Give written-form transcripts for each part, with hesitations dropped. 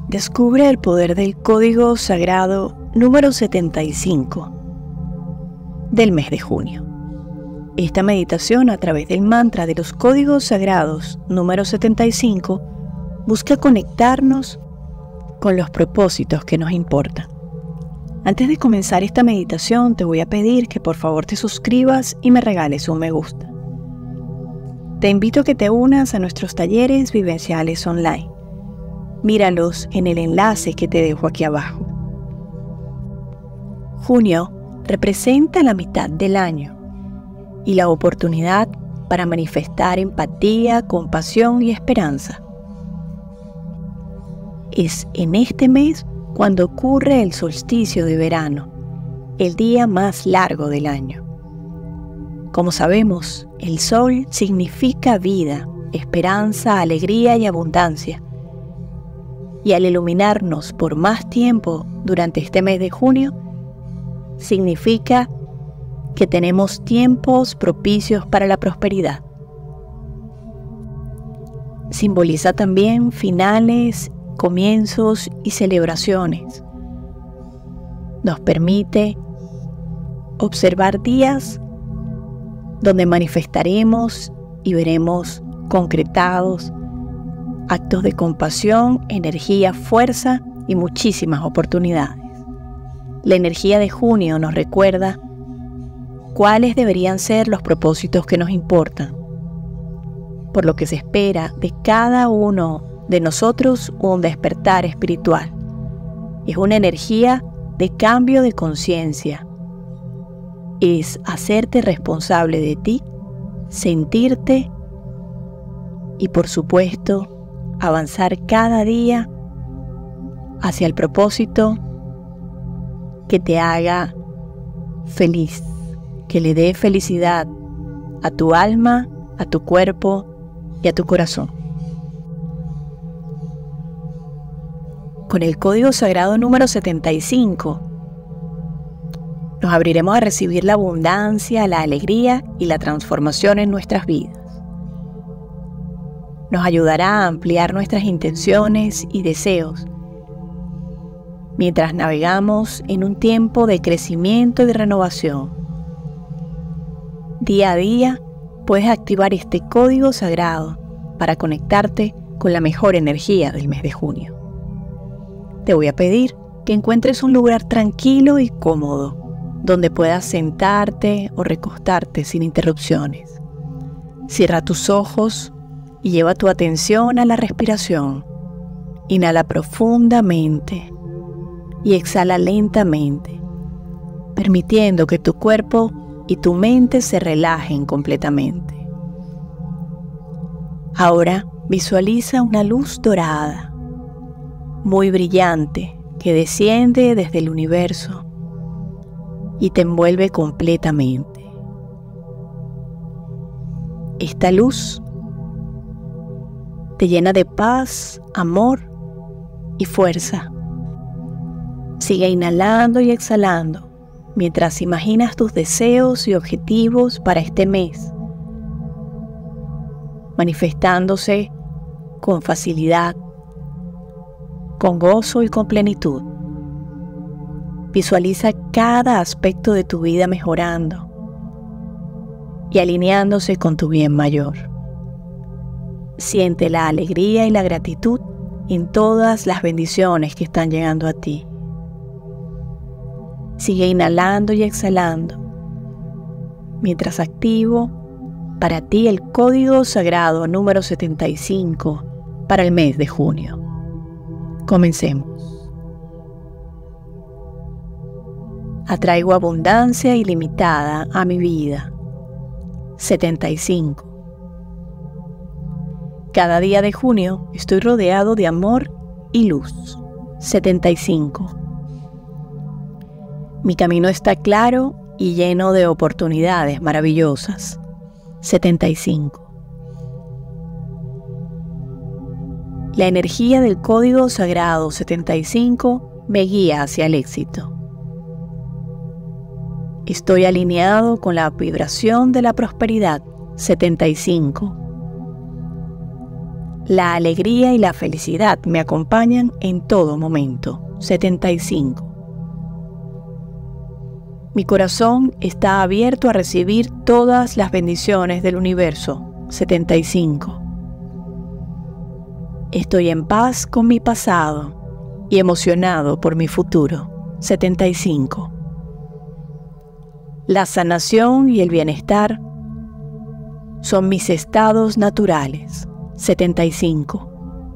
Descubre el poder del código sagrado número 75 del mes de junio. Esta meditación a través del mantra de los códigos sagrados número 75 busca conectarnos con los propósitos que nos importan. Antes de comenzar esta meditación te voy a pedir que por favor te suscribas y me regales un me gusta. Te invito a que te unas a nuestros talleres vivenciales online. Míralos en el enlace que te dejo aquí abajo. Junio representa la mitad del año y la oportunidad para manifestar empatía, compasión y esperanza. Es en este mes cuando ocurre el solsticio de verano, el día más largo del año. Como sabemos, el sol significa vida, esperanza, alegría y abundancia. Y al iluminarnos por más tiempo durante este mes de junio, significa que tenemos tiempos propicios para la prosperidad. Simboliza también finales, comienzos y celebraciones. Nos permite observar días donde manifestaremos y veremos concretados actos de compasión, energía, fuerza y muchísimas oportunidades. La energía de junio nos recuerda cuáles deberían ser los propósitos que nos importan, por lo que se espera de cada uno de nosotros un despertar espiritual. Es una energía de cambio de conciencia. Es hacerte responsable de ti, sentirte y, por supuesto, avanzar cada día hacia el propósito que te haga feliz, que le dé felicidad a tu alma, a tu cuerpo y a tu corazón. Con el código sagrado número 75, nos abriremos a recibir la abundancia, la alegría y la transformación en nuestras vidas. Nos ayudará a ampliar nuestras intenciones y deseos mientras navegamos en un tiempo de crecimiento y de renovación. Día a día puedes activar este código sagrado para conectarte con la mejor energía del mes de junio. Te voy a pedir que encuentres un lugar tranquilo y cómodo donde puedas sentarte o recostarte sin interrupciones. Cierra tus ojos y lleva tu atención a la respiración. Inhala profundamente y exhala lentamente, permitiendo que tu cuerpo y tu mente se relajen completamente. Ahora visualiza una luz dorada, muy brillante, que desciende desde el universo y te envuelve completamente. Esta luz te llena de paz, amor y fuerza. Sigue inhalando y exhalando mientras imaginas tus deseos y objetivos para este mes, manifestándose con facilidad, con gozo y con plenitud. Visualiza cada aspecto de tu vida mejorando y alineándose con tu bien mayor. Siente la alegría y la gratitud en todas las bendiciones que están llegando a ti. Sigue inhalando y exhalando mientras activo para ti el código sagrado número 75 para el mes de junio. Comencemos. Atraigo abundancia ilimitada a mi vida. 75. Cada día de junio estoy rodeado de amor y luz. 75. Mi camino está claro y lleno de oportunidades maravillosas. 75. La energía del código sagrado 75 me guía hacia el éxito. Estoy alineado con la vibración de la prosperidad. 75. La alegría y la felicidad me acompañan en todo momento. 75. Mi corazón está abierto a recibir todas las bendiciones del universo. 75. Estoy en paz con mi pasado y emocionado por mi futuro. 75. La sanación y el bienestar son mis estados naturales. 75.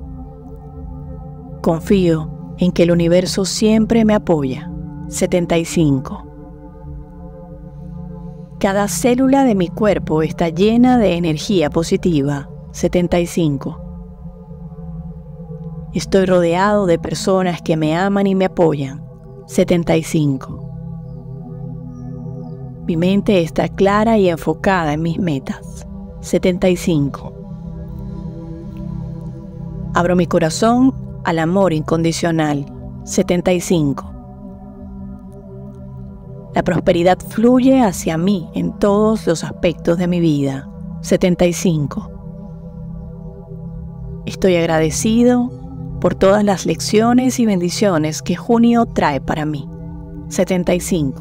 Confío en que el universo siempre me apoya. 75. Cada célula de mi cuerpo está llena de energía positiva. 75. Estoy rodeado de personas que me aman y me apoyan. 75. Mi mente está clara y enfocada en mis metas. 75. Abro mi corazón al amor incondicional. 75. La prosperidad fluye hacia mí en todos los aspectos de mi vida. 75. Estoy agradecido por todas las lecciones y bendiciones que junio trae para mí. 75.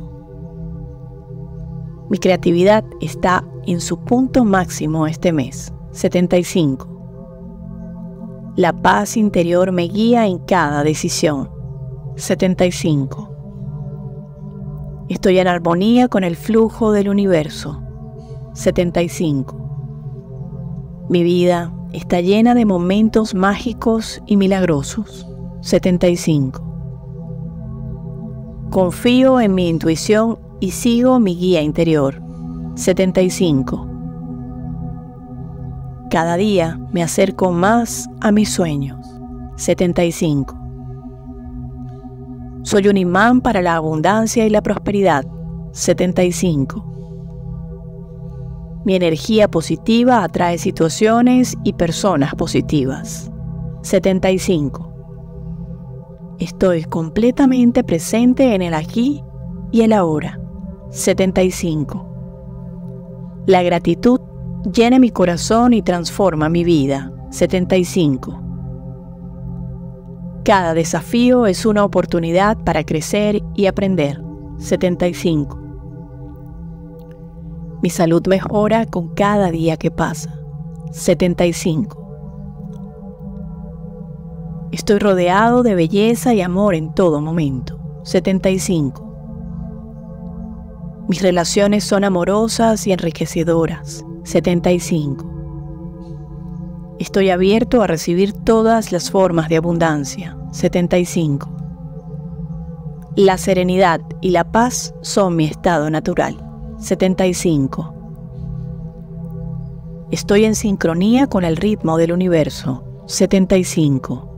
Mi creatividad está en su punto máximo este mes. 75. La paz interior me guía en cada decisión. 75. Estoy en armonía con el flujo del universo. 75. Mi vida está llena de momentos mágicos y milagrosos. 75. Confío en mi intuición y sigo mi guía interior. 75. Cada día me acerco más a mis sueños. 75. Soy un imán para la abundancia y la prosperidad. 75. Mi energía positiva atrae situaciones y personas positivas. 75. Estoy completamente presente en el aquí y el ahora. 75. La gratitud llena mi corazón y transforma mi vida. 75. Cada desafío es una oportunidad para crecer y aprender. 75. Mi salud mejora con cada día que pasa. 75. Estoy rodeado de belleza y amor en todo momento. 75. Mis relaciones son amorosas y enriquecedoras. 75. Estoy abierto a recibir todas las formas de abundancia. 75. La serenidad y la paz son mi estado natural. 75. Estoy en sincronía con el ritmo del universo. 75.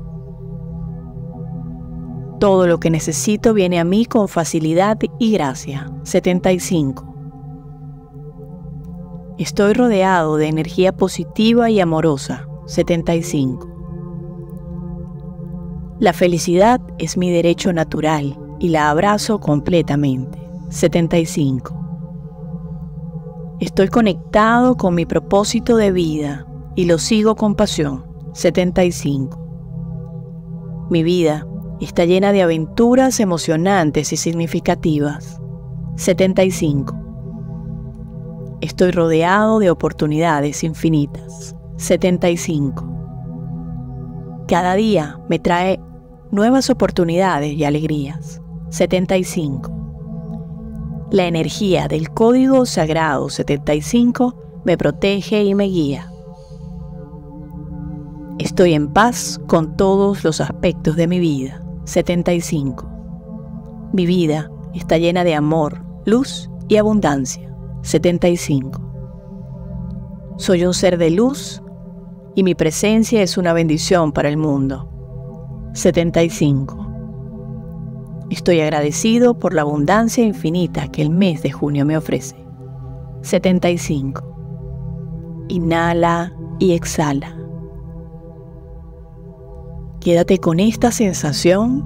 Todo lo que necesito viene a mí con facilidad y gracia. 75. Estoy rodeado de energía positiva y amorosa. 75. La felicidad es mi derecho natural y la abrazo completamente. 75. Estoy conectado con mi propósito de vida y lo sigo con pasión. 75. Mi vida está llena de aventuras emocionantes y significativas. 75. Estoy rodeado de oportunidades infinitas. 75. Cada día me trae nuevas oportunidades y alegrías. 75. La energía del código sagrado 75 me protege y me guía. Estoy en paz con todos los aspectos de mi vida. 75. Mi vida está llena de amor, luz y abundancia. 75. Soy un ser de luz y mi presencia es una bendición para el mundo. 75. Estoy agradecido por la abundancia infinita que el mes de junio me ofrece. 75. Inhala y exhala. Quédate con esta sensación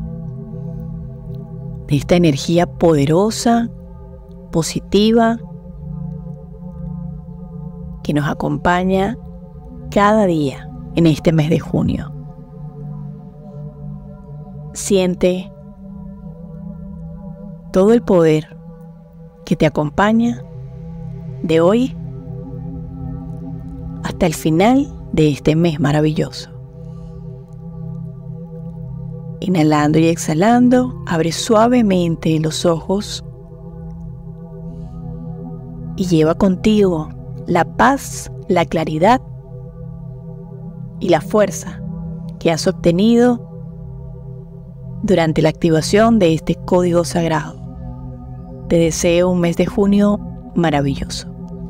de esta energía poderosa, positiva, que nos acompaña cada día. en este mes de junio. Siente todo el poder que te acompaña de hoy hasta el final de este mes maravilloso. Inhalando y exhalando, abre suavemente los ojos y lleva contigo la paz, la claridad y la fuerza que has obtenido durante la activación de este código sagrado. Te deseo un mes de junio maravilloso.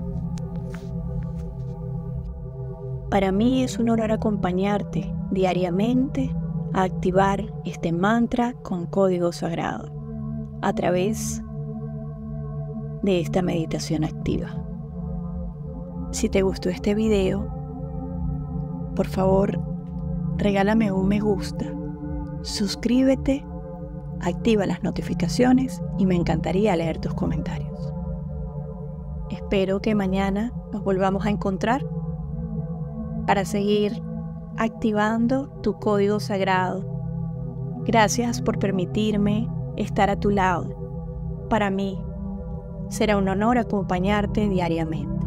Para mí es un honor acompañarte diariamente a activar este mantra con código sagrado a través de esta meditación activa. Si te gustó este video, por favor, regálame un me gusta, suscríbete, activa las notificaciones y me encantaría leer tus comentarios. Espero que mañana nos volvamos a encontrar para seguir activando tu código sagrado. Gracias por permitirme estar a tu lado. Para mí será un honor acompañarte diariamente.